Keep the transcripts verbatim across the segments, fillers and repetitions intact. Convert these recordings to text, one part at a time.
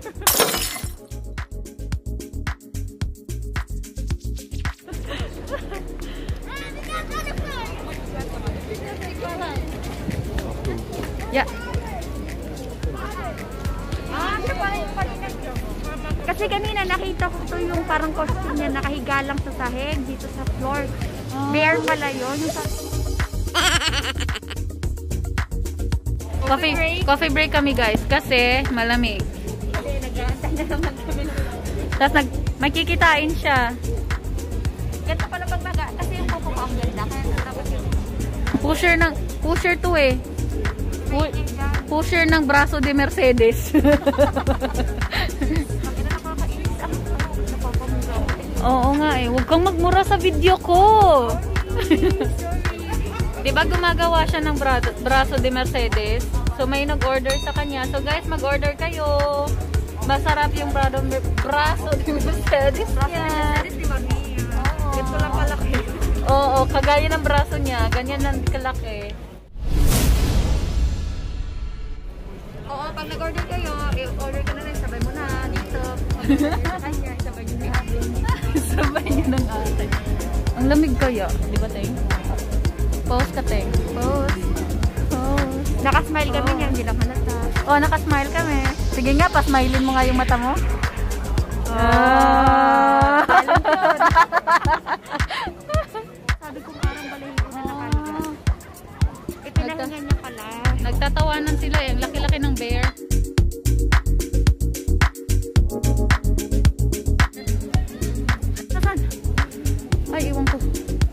Yeah. Kasi kanina nakita ko to yung parang costume niya nakahiga lang sa sahig dito sa floor. Bear pala yun. Coffee break? Coffee break kami guys kasi malamig. Kasi nag-aantay na naman kami. Tapos nag magkikitain siya. Ganda pala pag maga kasi yung kuko ko ang ganda. Kaya dapat yun. Pusher ng pusher to eh. Pu pusher ng braso de Mercedes. Oo nga eh. Huwag kang magmura sa video ko. Diba gumagawa siya ng bra braso de Mercedes? So may nag-order sa kanya. So guys, mag-order kayo. Masarap yung braso de Mercedes niya. Ito lang kalaki. Oo, kagaya ng braso niya. Ganyan lang kalaki. Oo, pag nag-order kayo, i-order ka na rin. Sabay mo na dito. Sa kanya, sabay nyo ng atin. Sabay nyo ng atin. Ang lamig kaya, di ba, Teng? Pause ka, Teng. Pause. Pause. Nakasmile kami nga, hindi lang halata. Oo, nakasmile kami. Sige nga, pasmilein mo nga yung mata mo. Ah! Sabi ko parang balahibo na nakahiga. Ipinahinga niya pala. Nagtatawanan sila eh. Ang laki-laki ng bear. Nasaan? Ay, iwan ko.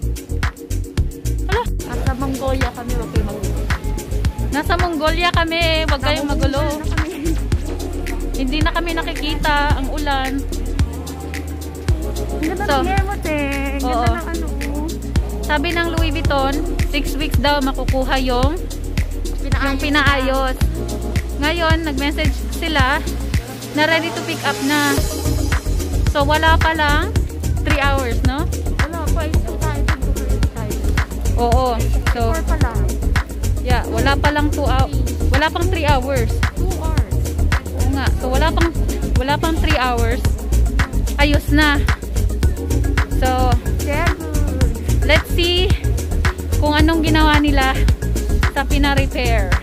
Hala? Nasa Mongolia kami. Huwag kayo magulo. Nasa Mongolia kami. Huwag kayong magulo. Hindi na kami nakikita ang ulan. Ang ganda ng hair mo, te. Ang ganda ng ano. Sabi ng Louis Vuitton, six weeks daw makukuha yung pinaayos. Yung pinaayos. Ngayon, nag-message sila na ready to pick up na. So, wala pa lang three hours, no? Wala pa. Isang tayo. Oo. So, four pa lang. Yeah, wala pa lang two hours. Wala pang three hours. two hours. Oo nga. So, wala pang wala pang three hours. Ayos na. So, let's see kung anong ginawa nila sa pina-repair.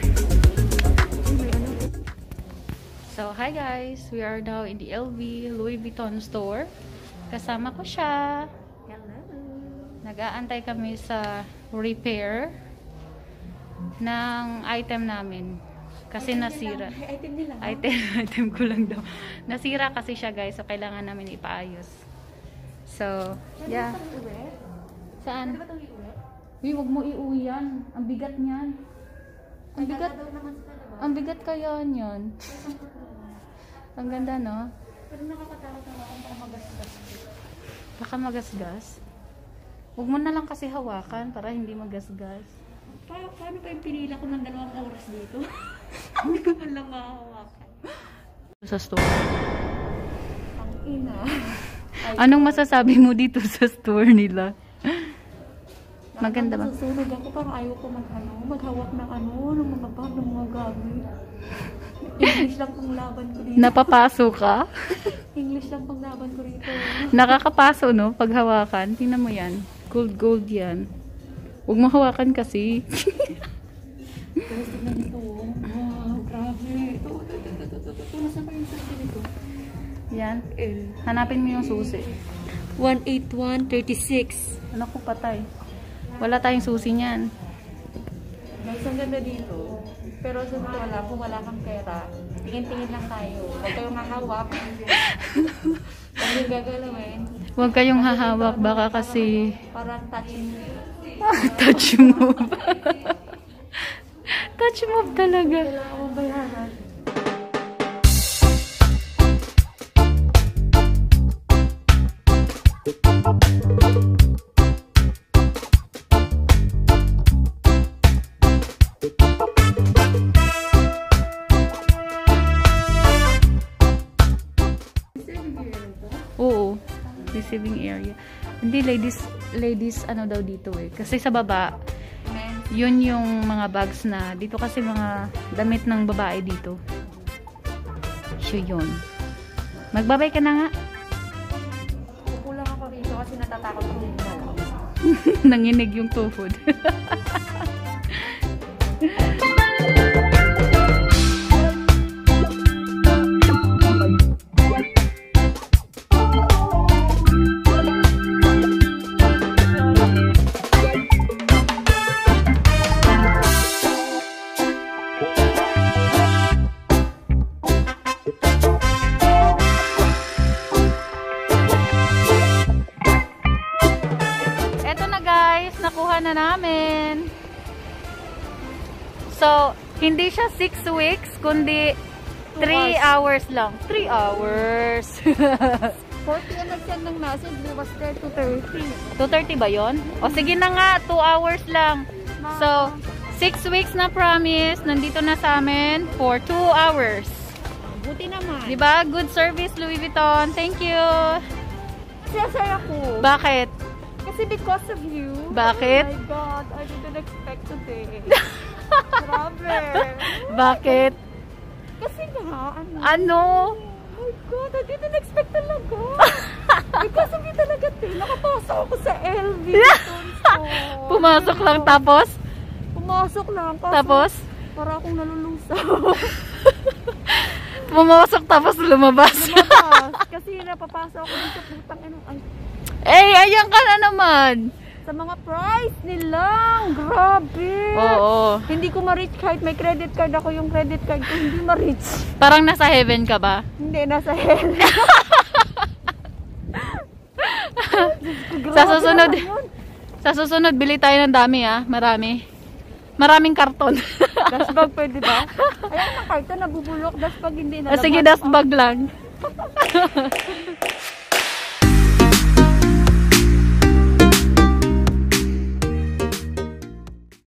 So, hi guys. We are now in the L V Louis Vuitton store. Kasama ko siya. Hello. Nag-aantay kami sa repair ng item namin. Kasi item nasira. Nila. Item nila. Item, item ko lang daw. Nasira kasi siya guys. So, kailangan namin ipaayos. So, yeah. Saan? Uy, wag mo iuwi yan. Ang bigat niyan. Ang bigat. Ang bigat kaya niyan. Ang ganda, no? Pero nakakatakot na ako para magasgas. Baka magasgas? Huwag mo na lang kasi hawakan para hindi magasgas. Pa paano pa yung pinila ko ng dalawang oras dito? Hindi ko man lang mahawakan. Sa store. Ang ina. Anong masasabi mo dito sa store nila? Maganda ba? Susunog ako, parang ayaw ko mag-ano, maghawak ng ano, ng mga bag, ng mga gamit. English lang pang laban ko dito. Napapaso ka? English lang pang laban ko dito. Nakakapaso, no? Paghawakan. Tingnan mo yan. Gold, gold yan. Huwag mo hawakan kasi. Tapos tignan nito. Wow, grabe. Ito, ito, ito, ito, ito. Nasaan pa yung susi nito? Yan. Hanapin mo yung susi. one eighty-one thirty-six. Ano ko patay? Wala tayong susi niyan. Mas ang ganda dito. Pero sa totoo lang, kung wala kang pera, tingin-tingin lang tayo. Huwag kayong hahawak. Huwag yung gagalawin. Huwag kayong hahawak. Baka kasi... Parang touch move. Touch move. Touch move talaga. Kailangan mong bayaran. Oo, receiving area. Hindi, ladies, ladies ano daw dito eh. Kasi sa baba, yun yung mga bags na, dito kasi mga damit ng babae dito. So yun. Magbabay ka na nga. Kukulang ako rito kasi natatakot ko yung dalaw. Nanginig yung tuhod. Nakuha na namin. So, hindi siya six weeks, kundi three hours lang. three hours. four p m nag-send ng message, we was there two thirty. two thirty ba yon? O sige na nga, two hours lang. So, six weeks na promise, nandito na sa amin for two hours. Buti naman. Diba? Good service, Louis Vuitton. Thank you. Saya-saya ko. Bakit? Kasi because of you. Bakit? Oh my God, I didn't expect today. Grabe. Bakit? Kasi nga, ano? Ano? Oh my God, I didn't expect talaga. Because of you talaga, te. Nakapasok ako sa L V. Pumasok lang tapos? Pumasok lang. Kaso, Tapos? para akong nalulusaw. Pumasok tapos lumabas. Lumabas. Kasi napapasok ako dito. Putang ino. Ay. Eh, ayan ka na naman. Sa mga price nilang. Grabe. Oo. Hindi ko ma-reach kahit may credit card ako. Yung credit card ko hindi ma-reach. Parang nasa heaven ka ba? Hindi, nasa hell. Sa susunod, sa susunod, bili tayo ng dami ah. Marami. Maraming karton. Dashbag pwede ba? Ayan ang karton, nabubulok. Dashbag hindi na. Ah, sige, dashbag lang.